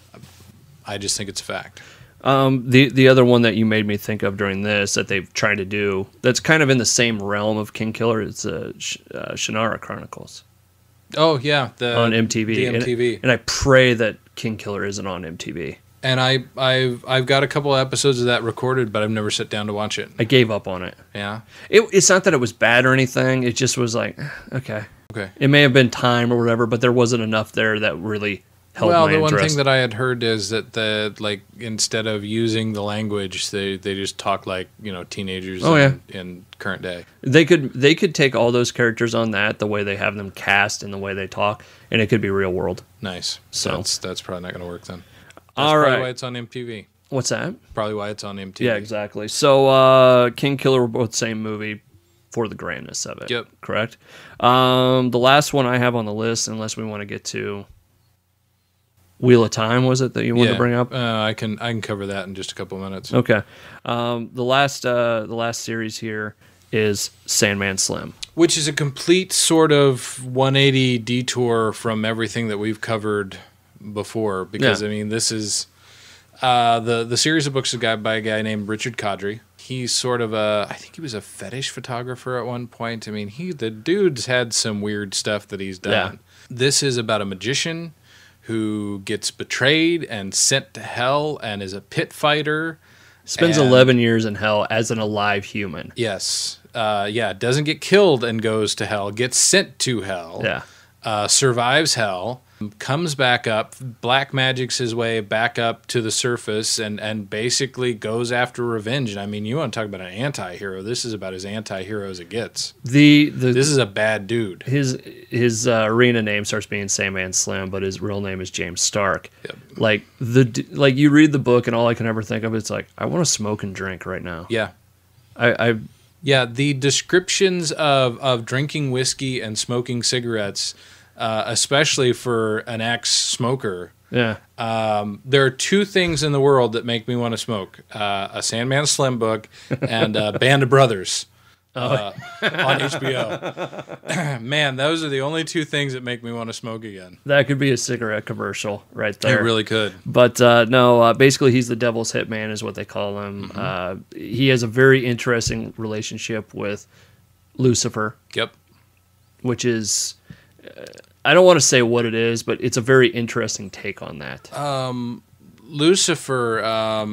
[SPEAKER 2] I just think it's a fact.
[SPEAKER 1] The other one that you made me think of during this that they've tried to do that's kind of in the same realm of Kingkiller is Shannara Chronicles.
[SPEAKER 2] Oh yeah,
[SPEAKER 1] on MTV.
[SPEAKER 2] The MTV.
[SPEAKER 1] And I pray that Kingkiller isn't on MTV.
[SPEAKER 2] And I've got a couple of episodes of that recorded, but I've never sat down to watch it.
[SPEAKER 1] I gave up on it.
[SPEAKER 2] Yeah.
[SPEAKER 1] It's not that it was bad or anything. It just was like, okay. It may have been time or whatever, but there wasn't enough there that really held my interest.
[SPEAKER 2] The one thing that I had heard is that instead of using the language, they just talk like teenagers in current day.
[SPEAKER 1] They could take all those characters on the way they have them cast and the way they talk, and it could be real world.
[SPEAKER 2] Nice.
[SPEAKER 1] So
[SPEAKER 2] that's probably not going to work then.
[SPEAKER 1] That's
[SPEAKER 2] probably why it's on MTV.
[SPEAKER 1] What's that?
[SPEAKER 2] Probably why it's on MTV.
[SPEAKER 1] Yeah, exactly. So Kingkiller, we're both same movie for the grandness of it.
[SPEAKER 2] Yep.
[SPEAKER 1] Correct. The last one I have on the list, unless we want to get to Wheel of Time, was it that you wanted to bring up?
[SPEAKER 2] I can cover that in just a couple of minutes.
[SPEAKER 1] Okay. The last series here is Sandman Slim,
[SPEAKER 2] which is a complete sort of 180 detour from everything that we've covered before. Because I mean, this is the series of books is by a guy named Richard Kadrey. He's sort of I think he was a fetish photographer at one point. I mean, the dude's had some weird stuff that he's done. Yeah. This is about a magician who gets betrayed and sent to hell and is a pit fighter.
[SPEAKER 1] Spends 11 years in hell as an alive human.
[SPEAKER 2] Yes. Doesn't get killed and goes to hell. Gets sent to hell.
[SPEAKER 1] Yeah.
[SPEAKER 2] Survives hell. comes back up, black magics his way back up to the surface, and basically goes after revenge. And I mean, you want to talk about an anti-hero? This is about as anti-hero as it gets. This is a bad dude.
[SPEAKER 1] His arena name starts being Sandman Slim, but his real name is James Stark.
[SPEAKER 2] Yep.
[SPEAKER 1] Like you read the book, and all I can ever think of is like, I want to smoke and drink right now.
[SPEAKER 2] Yeah.
[SPEAKER 1] Yeah,
[SPEAKER 2] the descriptions of drinking whiskey and smoking cigarettes, especially for an ex-smoker.
[SPEAKER 1] Yeah.
[SPEAKER 2] There are two things in the world that make me want to smoke: a Sandman Slim book and Band of Brothers on HBO. Man, those are the only two things that make me want to smoke again.
[SPEAKER 1] That could be a cigarette commercial right there.
[SPEAKER 2] It really could.
[SPEAKER 1] But no, basically he's the devil's hitman is what they call him. Mm-hmm. He has a very interesting relationship with Lucifer.
[SPEAKER 2] Yep.
[SPEAKER 1] Which is, I don't want to say what it is, but it's a very interesting take on that.
[SPEAKER 2] Lucifer,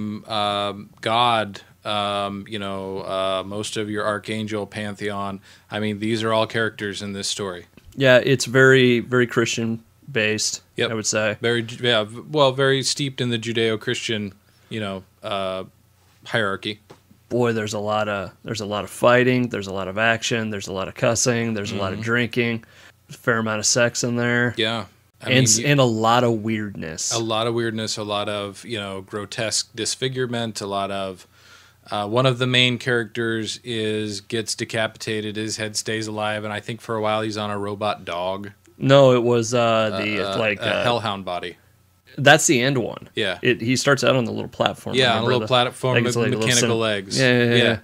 [SPEAKER 2] God, most of your archangel pantheon. I mean, these are all characters in this story.
[SPEAKER 1] Yeah, it's very, very Christian based. Yep. I would say
[SPEAKER 2] very steeped in the Judeo-Christian, hierarchy.
[SPEAKER 1] Boy, there's a lot of fighting. There's a lot of action. There's a lot of cussing. There's a lot of drinking. A fair amount of sex in there.
[SPEAKER 2] Yeah.
[SPEAKER 1] And a lot of weirdness.
[SPEAKER 2] A lot of weirdness. A lot of grotesque disfigurement. A lot of one of the main characters gets decapitated. His head stays alive, and I think for a while he's on a robot dog.
[SPEAKER 1] No, it was a
[SPEAKER 2] hellhound body.
[SPEAKER 1] That's the end one.
[SPEAKER 2] Yeah.
[SPEAKER 1] He starts out on the little platform.
[SPEAKER 2] Yeah, on a little platform with mechanical legs.
[SPEAKER 1] Yeah.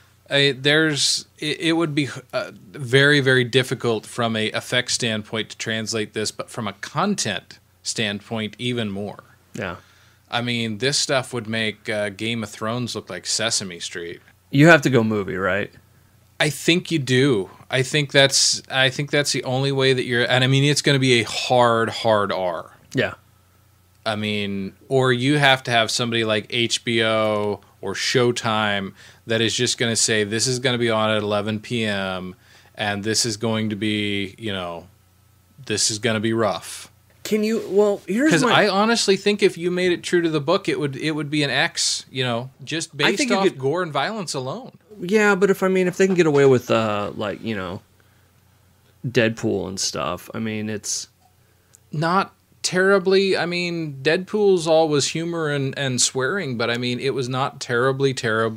[SPEAKER 2] It would be very, very difficult from a effect standpoint to translate this, but from a content standpoint, even more.
[SPEAKER 1] Yeah.
[SPEAKER 2] I mean, this stuff would make Game of Thrones look like Sesame Street.
[SPEAKER 1] You have to go movie, right?
[SPEAKER 2] I think you do. I think that's the only way that you're. And I mean, it's going to be a hard R.
[SPEAKER 1] Yeah.
[SPEAKER 2] I mean, or you have to have somebody like HBO or Showtime that is just going to say, this is going to be on at 11 p.m. and this is going to be, this is going to be rough.
[SPEAKER 1] Can you? Well, here's
[SPEAKER 2] I honestly think if you made it true to the book, it would be an X. Just based off gore and violence alone.
[SPEAKER 1] Yeah, but if they can get away with Deadpool and stuff, I mean, it's
[SPEAKER 2] not terribly. I mean, Deadpool's all was humor and swearing, but I mean, it was not terribly,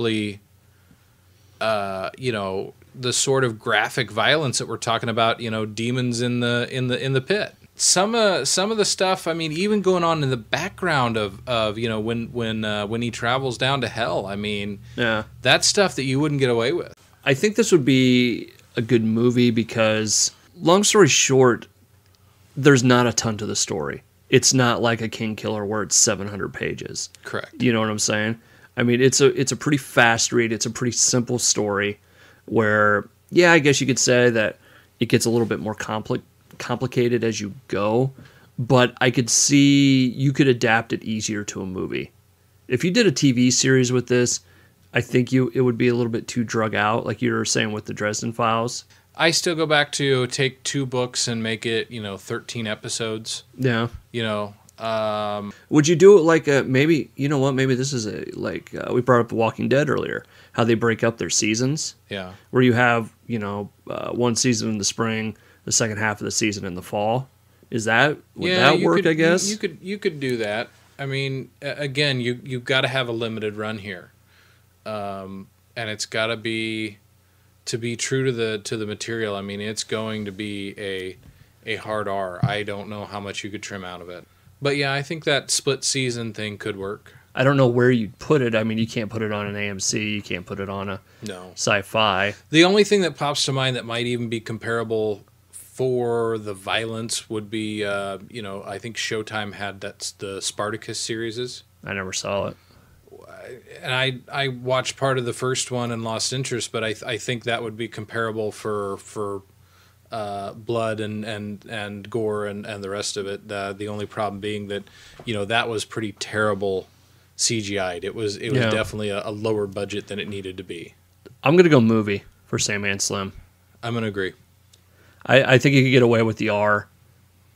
[SPEAKER 2] the sort of graphic violence that we're talking about. Demons in the pit. Some of the stuff. I mean, even going on in the background of when he travels down to hell. I mean,
[SPEAKER 1] yeah,
[SPEAKER 2] that's stuff that you wouldn't get away with.
[SPEAKER 1] I think this would be a good movie because, long story short, there's not a ton to the story. It's not like a Kingkiller where it's 700 pages.
[SPEAKER 2] Correct.
[SPEAKER 1] You know what I'm saying? I mean, it's a pretty fast read. It's a pretty simple story where, yeah, I guess you could say that it gets a little bit more complicated as you go, but I could see you could adapt it easier to a movie. If you did a TV series with this, I think it would be a little bit too drug out, like you were saying with the Dresden Files.
[SPEAKER 2] I still go back to take 2 books and make it, 13 episodes.
[SPEAKER 1] Yeah.
[SPEAKER 2] Would
[SPEAKER 1] you do it like maybe, maybe this is we brought up The Walking Dead earlier, how they break up their seasons.
[SPEAKER 2] Yeah.
[SPEAKER 1] Where you have, one season in the spring, the second half of the season in the fall. Would that work, I guess?
[SPEAKER 2] You could do that. I mean, again, you've got to have a limited run here. And it's got to be true to the material. I mean, it's going to be a hard R. I don't know how much you could trim out of it. But yeah, I think that split season thing could work.
[SPEAKER 1] I don't know where you'd put it. I mean, you can't put it on an AMC. You can't put it on a Sci-Fi.
[SPEAKER 2] The only thing that pops to mind that might even be comparable for the violence would be, I think Showtime had the Spartacus series.
[SPEAKER 1] I never saw it.
[SPEAKER 2] And I watched part of the first one and lost interest, but I think that would be comparable for blood and gore and the rest of it. The only problem being that that was pretty terrible CGI'd. It was definitely a lower budget than it needed to be.
[SPEAKER 1] I'm gonna go movie for Sandman Slim.
[SPEAKER 2] I'm gonna agree.
[SPEAKER 1] I think you could get away with the R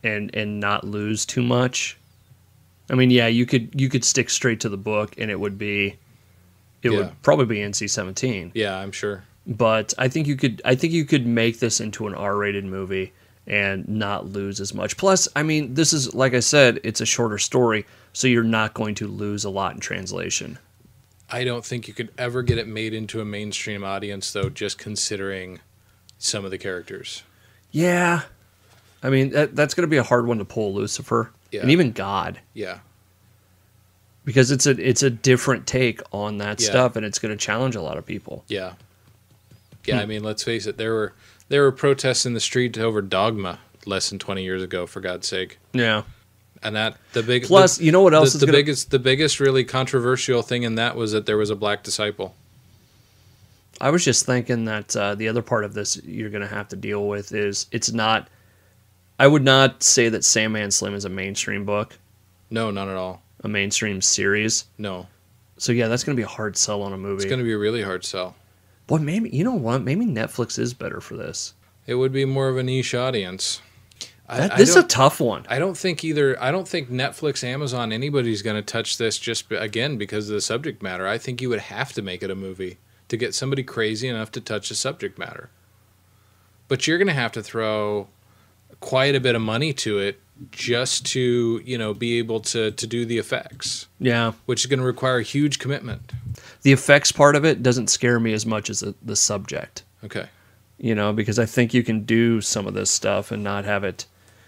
[SPEAKER 1] and not lose too much. I mean, yeah, you could stick straight to the book, and it would probably be NC-17.
[SPEAKER 2] Yeah, I'm sure.
[SPEAKER 1] But I think you could make this into an R-rated movie and not lose as much. Plus, I mean, this is, like I said, it's a shorter story, so you're not going to lose a lot in translation.
[SPEAKER 2] I don't think you could ever get it made into a mainstream audience, though, just considering some of the characters.
[SPEAKER 1] Yeah. I mean, that's going to be a hard one to pull, Lucifer.
[SPEAKER 2] Yeah.
[SPEAKER 1] And even God.
[SPEAKER 2] Yeah.
[SPEAKER 1] Because it's a different take on that stuff, and it's going to challenge a lot of people.
[SPEAKER 2] Yeah. Yeah, I mean, let's face it. There were protests in the street over Dogma less than 20 years ago, for God's sake.
[SPEAKER 1] Yeah.
[SPEAKER 2] And that
[SPEAKER 1] you know what else is
[SPEAKER 2] the biggest really controversial thing in that was that there was a black disciple.
[SPEAKER 1] I was just thinking that the other part of this you're going to have to deal with is it's not. I would not say that Sandman Slim is a mainstream book.
[SPEAKER 2] No, not at all.
[SPEAKER 1] A mainstream series.
[SPEAKER 2] No.
[SPEAKER 1] So yeah, that's going to be a hard sell on a movie.
[SPEAKER 2] It's going to be a really hard sell.
[SPEAKER 1] Boy, maybe you know what? Maybe Netflix is better for this.
[SPEAKER 2] It would be more of a niche audience.
[SPEAKER 1] This is a tough one.
[SPEAKER 2] I don't think Netflix, Amazon, anybody's going to touch this just, again, because of the subject matter. I think you would have to make it a movie to get somebody crazy enough to touch the subject matter. But you're going to have to throw quite a bit of money to it just to, be able to do the effects.
[SPEAKER 1] Yeah.
[SPEAKER 2] Which is going to require a huge commitment.
[SPEAKER 1] The effects part of it doesn't scare me as much as the subject.
[SPEAKER 2] Okay.
[SPEAKER 1] Because I think you can do some of this stuff and not have it,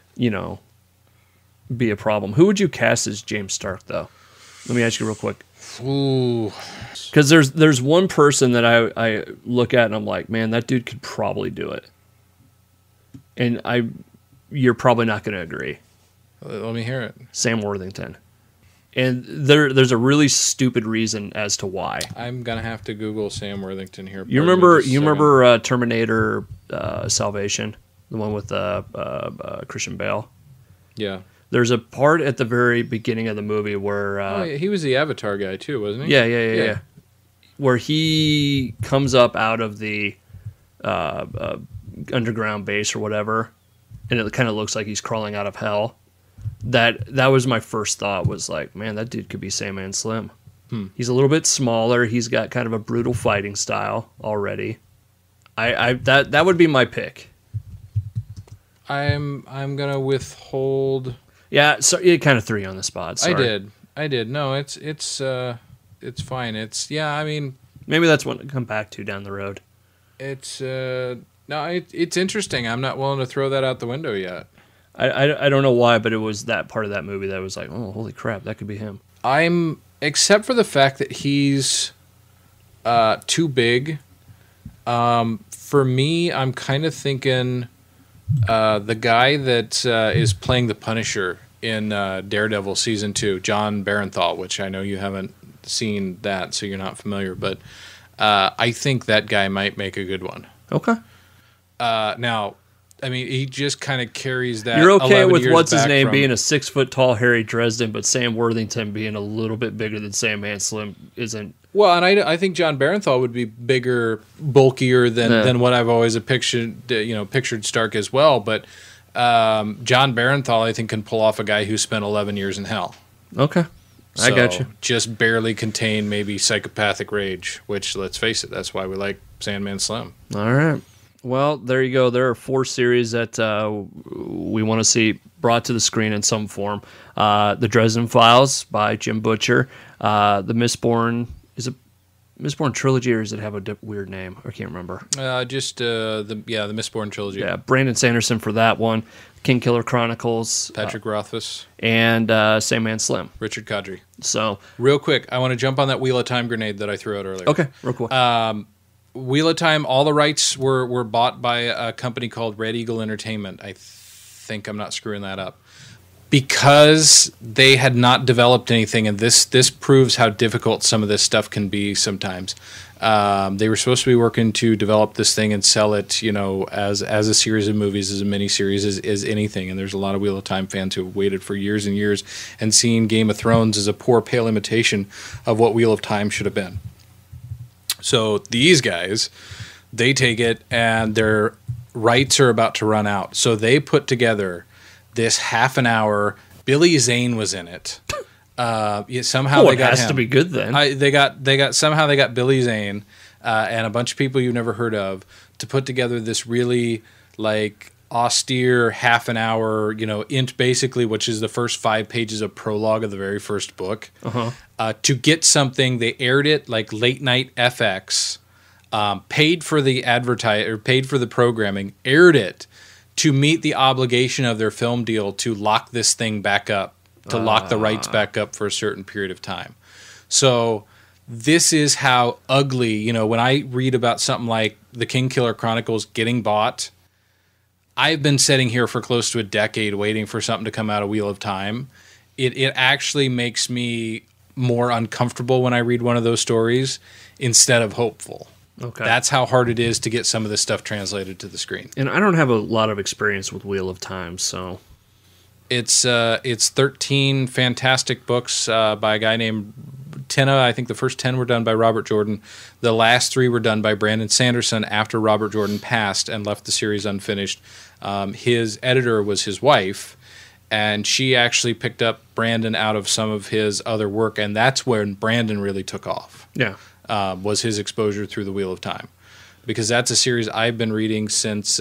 [SPEAKER 1] be a problem. Who would you cast as James Stark, though? Let me ask you real quick.
[SPEAKER 2] Ooh.
[SPEAKER 1] Because there's one person that I look at and I'm like, man, that dude could probably do it. And you're probably not going to agree.
[SPEAKER 2] Let me hear it.
[SPEAKER 1] Sam Worthington. And there's a really stupid reason as to why.
[SPEAKER 2] I'm going to have to Google Sam Worthington here.
[SPEAKER 1] You remember Terminator Salvation? The one with Christian Bale?
[SPEAKER 2] Yeah.
[SPEAKER 1] There's a part at the very beginning of the movie where...
[SPEAKER 2] he was the Avatar guy too, wasn't he?
[SPEAKER 1] Yeah. Where he comes up out of the underground base or whatever, and it kind of looks like he's crawling out of hell. That was my first thought, was like, man, that dude could be Sandman Slim. He's a little bit smaller. He's got kind of a brutal fighting style already. That would be my pick.
[SPEAKER 2] I'm gonna withhold.
[SPEAKER 1] Yeah, so you kind of threw you on the spot. Sorry.
[SPEAKER 2] I did. No, it's fine. I mean,
[SPEAKER 1] maybe that's one to come back to down the road.
[SPEAKER 2] It's interesting. I'm not willing to throw that out the window yet.
[SPEAKER 1] I don't know why, but it was that part of that movie that was like, oh, holy crap, that could be him.
[SPEAKER 2] Except for the fact that he's too big. For me, I'm kind of thinking the guy that is playing the Punisher in Daredevil Season 2, John Barenthal, which I know you haven't seen that, so you're not familiar, but I think that guy might make a good one.
[SPEAKER 1] Okay.
[SPEAKER 2] Now, I mean, he just kind of carries that.
[SPEAKER 1] You're okay with what's his name being a 6 foot tall Harry Dresden, but Sam Worthington being a little bit bigger than Sandman Slim isn't.
[SPEAKER 2] Well, and I think John Barenthal would be bigger, bulkier than what I've always pictured Stark as well. But John Barenthal, I think, can pull off a guy who spent 11 years in hell.
[SPEAKER 1] Okay. I got you.
[SPEAKER 2] Just barely contain maybe psychopathic rage, which, let's face it, that's why we like Sandman Slim.
[SPEAKER 1] All right. Well, there you go. There are 4 series that we want to see brought to the screen in some form. The Dresden Files by Jim Butcher. The Mistborn, is it Mistborn trilogy, or does it have a weird name? I can't remember.
[SPEAKER 2] The Mistborn trilogy.
[SPEAKER 1] Yeah, Brandon Sanderson for that one. Kingkiller Chronicles.
[SPEAKER 2] Patrick Rothfuss.
[SPEAKER 1] And Sandman Slim.
[SPEAKER 2] Richard Kadrey.
[SPEAKER 1] So,
[SPEAKER 2] real quick, I want to jump on that Wheel of Time grenade that I threw out earlier.
[SPEAKER 1] Okay, real quick.
[SPEAKER 2] Wheel of Time, all the rights were bought by a company called Red Eagle Entertainment. I think I'm not screwing that up. Because they had not developed anything, and this proves how difficult some of this stuff can be sometimes. They were supposed to be working to develop this thing and sell it, as a series of movies, as a miniseries, as anything. And there's a lot of Wheel of Time fans who have waited for years and years and seen Game of Thrones as a poor, pale imitation of what Wheel of Time should have been. So these guys, they take it, and their rights are about to run out. So they put together this half an hour. Billy Zane was in it. Somehow they got
[SPEAKER 1] it has
[SPEAKER 2] him.
[SPEAKER 1] to be good then.
[SPEAKER 2] They got Billy Zane and a bunch of people you've never heard of to put together this really like austere half an hour, int basically, which is the first 5 pages of prologue of the very first book. To get something, they aired it like late night FX, paid for the programming, aired it to meet the obligation of their film deal to lock this thing back up, to lock the rights back up for a certain period of time. So this is how ugly, when I read about something like the Kingkiller Chronicles getting bought, I've been sitting here for close to a decade waiting for something to come out of Wheel of Time. It actually makes me more uncomfortable when I read one of those stories instead of hopeful.
[SPEAKER 1] Okay.
[SPEAKER 2] That's how hard it is to get some of this stuff translated to the screen.
[SPEAKER 1] And I don't have a lot of experience with Wheel of Time, so...
[SPEAKER 2] It's 13 fantastic books by a guy named 10. I think the first 10 were done by Robert Jordan. The last 3 were done by Brandon Sanderson after Robert Jordan passed and left the series unfinished. His editor was his wife, and she actually picked up Brandon out of some of his other work, and that's when Brandon really took off.
[SPEAKER 1] Yeah.
[SPEAKER 2] Was his exposure through the Wheel of Time. Because that's a series I've been reading since...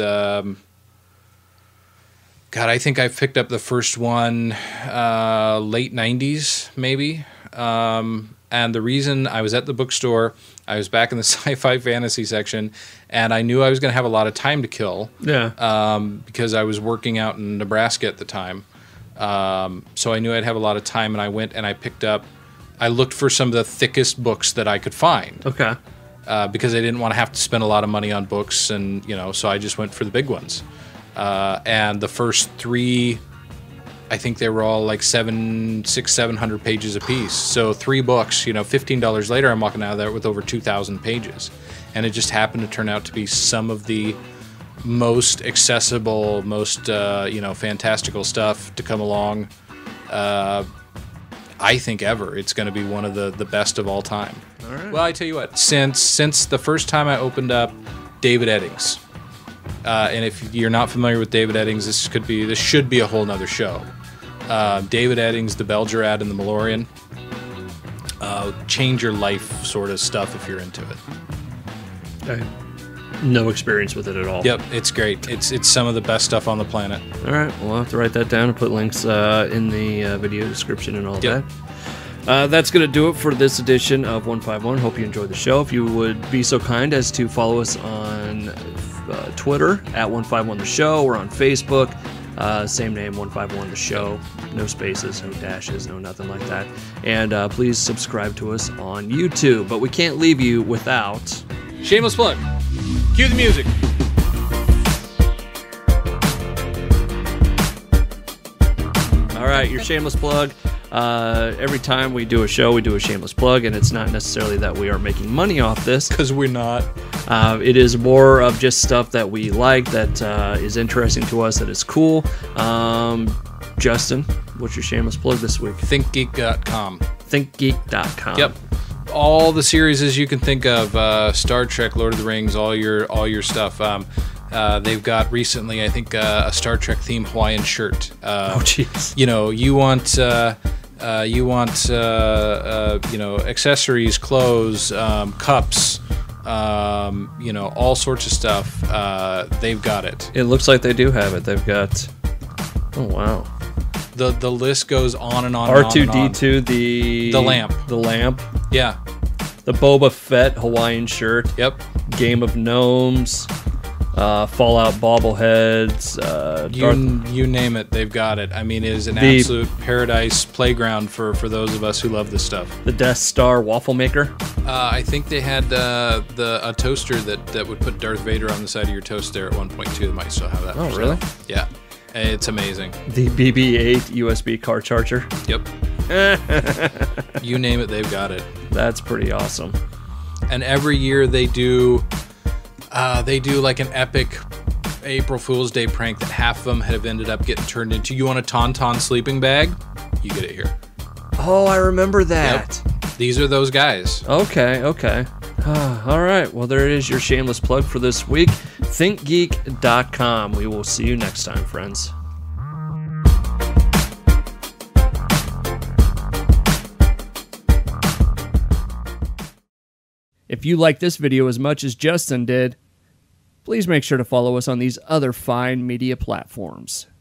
[SPEAKER 2] I think I picked up the first one late 90s, maybe. And the reason I was at the bookstore, I was back in the sci-fi fantasy section, and I knew I was going to have a lot of time to kill.
[SPEAKER 1] Yeah.
[SPEAKER 2] Because I was working out in Nebraska at the time. So I knew I'd have a lot of time, and I went and I looked for some of the thickest books that I could find.
[SPEAKER 1] Okay.
[SPEAKER 2] Because I didn't want to have to spend a lot of money on books, and so I just went for the big ones. And the first 3, I think they were all like 700 pages a piece. So 3 books, $15 later, I'm walking out of there with over 2,000 pages. And it just happened to turn out to be some of the most accessible, most, fantastical stuff to come along. I think ever. It's going to be one of the best of all time.
[SPEAKER 1] All right.
[SPEAKER 2] Well, I tell you what, since the first time I opened up David Eddings, and if you're not familiar with David Eddings, this should be a whole nother show. David Eddings, the Belgerad and the Malorian, change your life sort of stuff if you're into it.
[SPEAKER 1] I have no experience with it at all.
[SPEAKER 2] Yep, it's great. It's some of the best stuff on the planet.
[SPEAKER 1] All right, we'll have to write that down and put links in the video description and all that. That's going to do it for this edition of 151. Hope you enjoyed the show. If you would be so kind as to follow us on Twitter at 151 The Show. We're on Facebook. Same name, 151 The Show. No spaces, no dashes, no nothing like that. And please subscribe to us on YouTube. But we can't leave you without...
[SPEAKER 2] Shameless plug. Cue the music.
[SPEAKER 1] All right, your shameless plug. Every time we do a show, we do a shameless plug, and it's not necessarily that we are making money off this.
[SPEAKER 2] Because we're not.
[SPEAKER 1] It is more of just stuff that we like, that is interesting to us, that is cool. Justin, what's your shameless plug this week?
[SPEAKER 2] ThinkGeek.com.
[SPEAKER 1] ThinkGeek.com.
[SPEAKER 2] Yep. All the series you can think of, Star Trek, Lord of the Rings, all your stuff. They've got recently, I think, a Star Trek themed Hawaiian shirt.
[SPEAKER 1] Oh, jeez.
[SPEAKER 2] You want accessories, clothes, cups, all sorts of stuff. They've got it.
[SPEAKER 1] It looks like they do have it. They've got. Oh wow.
[SPEAKER 2] The list goes on and on.
[SPEAKER 1] R2D2, the
[SPEAKER 2] lamp.
[SPEAKER 1] The lamp.
[SPEAKER 2] Yeah.
[SPEAKER 1] The Boba Fett Hawaiian shirt.
[SPEAKER 2] Yep.
[SPEAKER 1] Game of Gnomes. Fallout bobbleheads.
[SPEAKER 2] You name it, they've got it. I mean, it is an absolute paradise playground for those of us who love this stuff.
[SPEAKER 1] The Death Star waffle maker.
[SPEAKER 2] I think they had a toaster that would put Darth Vader on the side of your toast there at one point too. They might still have that.
[SPEAKER 1] Oh, really?
[SPEAKER 2] Yeah. It's amazing.
[SPEAKER 1] The BB-8 USB car charger.
[SPEAKER 2] Yep. You name it, they've got it.
[SPEAKER 1] That's pretty awesome.
[SPEAKER 2] And every year they do like an epic April Fool's Day prank that half of them have ended up getting turned into. You want a Tauntaun sleeping bag? You get it here.
[SPEAKER 1] Oh, I remember that.
[SPEAKER 2] Yep. These are those guys.
[SPEAKER 1] Okay. All right. Well, there it is, your shameless plug for this week. ThinkGeek.com. We will see you next time, friends. If you like this video as much as Justin did, please make sure to follow us on these other fine media platforms.